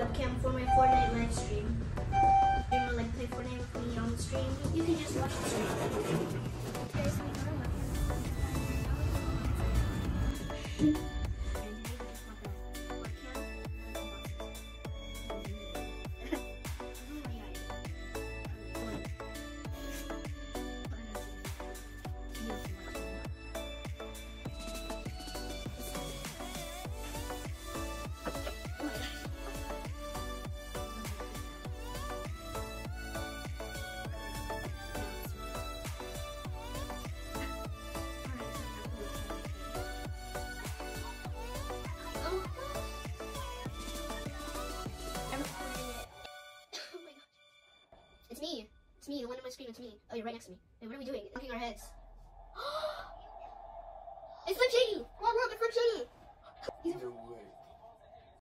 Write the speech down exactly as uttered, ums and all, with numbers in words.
webcam for my Fortnite live stream. If you want to like play Fortnite with me on the stream, you can just watch the stream. Okay, so we got our webcam. It's me. It's me, the one on my screen, it's me. Oh, you're right next to me. Wait, what are we doing? Knocking our heads.